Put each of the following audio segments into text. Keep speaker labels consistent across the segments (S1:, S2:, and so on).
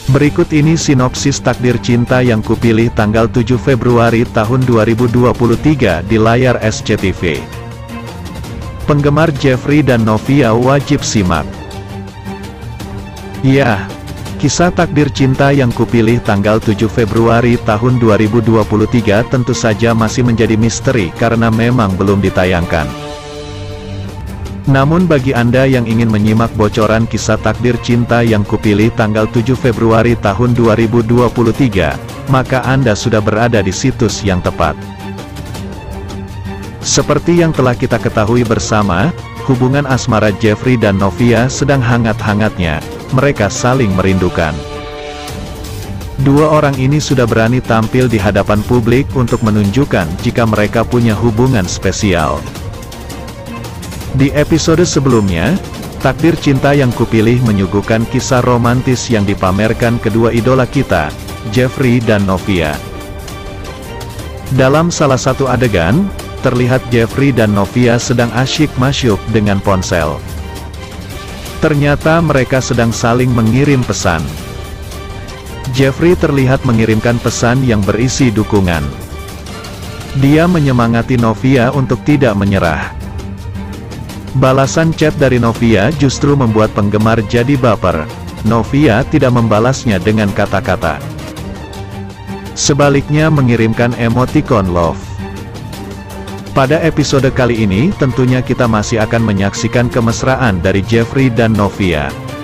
S1: Berikut ini sinopsis Takdir Cinta yang Kupilih tanggal 7 Februari tahun 2023 di layar SCTV. Penggemar Jeffrey dan Novia wajib simak. Ya, kisah Takdir Cinta yang Kupilih tanggal 7 Februari tahun 2023 tentu saja masih menjadi misteri karena memang belum ditayangkan. Namun bagi Anda yang ingin menyimak bocoran kisah Takdir Cinta yang Kupilih tanggal 7 Februari tahun 2023, maka Anda sudah berada di situs yang tepat. Seperti yang telah kita ketahui bersama, hubungan asmara Jeffrey dan Novia sedang hangat-hangatnya, mereka saling merindukan. Dua orang ini sudah berani tampil di hadapan publik untuk menunjukkan jika mereka punya hubungan spesial. Di episode sebelumnya, Takdir Cinta yang Kupilih menyuguhkan kisah romantis yang dipamerkan kedua idola kita, Jeffrey dan Novia. Dalam salah satu adegan, terlihat Jeffrey dan Novia sedang asyik-masyuk dengan ponsel. Ternyata mereka sedang saling mengirim pesan. Jeffrey terlihat mengirimkan pesan yang berisi dukungan. Dia menyemangati Novia untuk tidak menyerah. Balasan chat dari Novia justru membuat penggemar jadi baper. Novia tidak membalasnya dengan kata-kata. Sebaliknya mengirimkan emoticon love. Pada episode kali ini tentunya kita masih akan menyaksikan kemesraan dari Jeffrey dan Novia.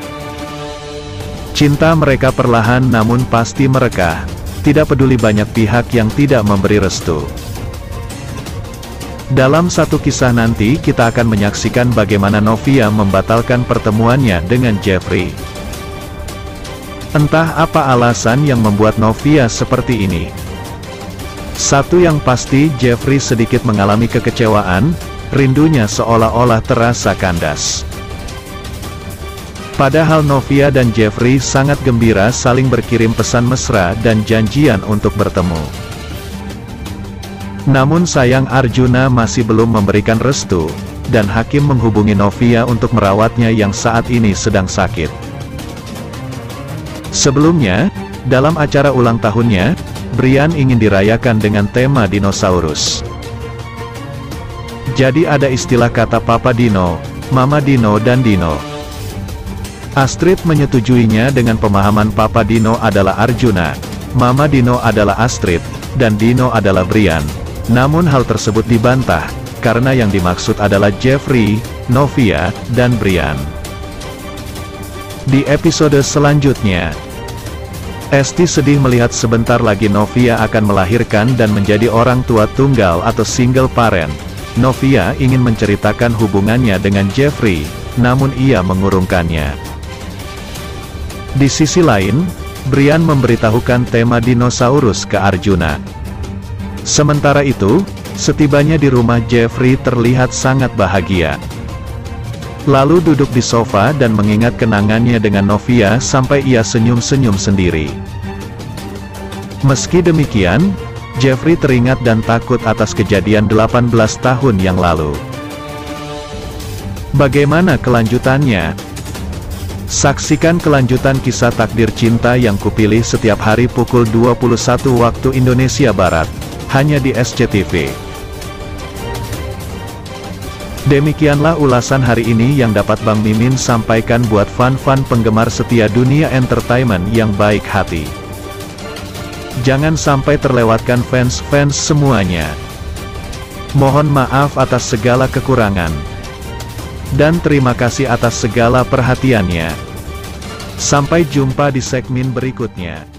S1: Cinta mereka perlahan namun pasti merekah. Tidak peduli banyak pihak yang tidak memberi restu. Dalam satu kisah nanti kita akan menyaksikan bagaimana Novia membatalkan pertemuannya dengan Jeffrey. Entah apa alasan yang membuat Novia seperti ini. Satu yang pasti, Jeffrey sedikit mengalami kekecewaan, rindunya seolah-olah terasa kandas. Padahal Novia dan Jeffrey sangat gembira saling berkirim pesan mesra dan janjian untuk bertemu. Namun sayang Arjuna masih belum memberikan restu, dan Hakim menghubungi Novia untuk merawatnya yang saat ini sedang sakit. Sebelumnya, dalam acara ulang tahunnya, Brian ingin dirayakan dengan tema dinosaurus. Jadi ada istilah kata Papa Dino, Mama Dino dan Dino. Astrid menyetujuinya dengan pemahaman Papa Dino adalah Arjuna, Mama Dino adalah Astrid, dan Dino adalah Brian. Namun hal tersebut dibantah, karena yang dimaksud adalah Jeffrey, Novia, dan Brian. Di episode selanjutnya, Esti sedih melihat sebentar lagi Novia akan melahirkan dan menjadi orang tua tunggal atau single parent. Novia ingin menceritakan hubungannya dengan Jeffrey, namun ia mengurungkannya. Di sisi lain, Brian memberitahukan tema dinosaurus ke Arjuna. Sementara itu, setibanya di rumah Jeffrey terlihat sangat bahagia. Lalu duduk di sofa dan mengingat kenangannya dengan Novia sampai ia senyum-senyum sendiri. Meski demikian, Jeffrey teringat dan takut atas kejadian 18 tahun yang lalu. Bagaimana kelanjutannya? Saksikan kelanjutan kisah Takdir Cinta yang Kupilih setiap hari pukul 21 waktu Indonesia Barat. Hanya di SCTV. Demikianlah ulasan hari ini yang dapat Bang Mimin sampaikan buat fan-fan penggemar setia dunia entertainment yang baik hati. Jangan sampai terlewatkan fans-fans semuanya. Mohon maaf atas segala kekurangan. Dan terima kasih atas segala perhatiannya. Sampai jumpa di segmen berikutnya.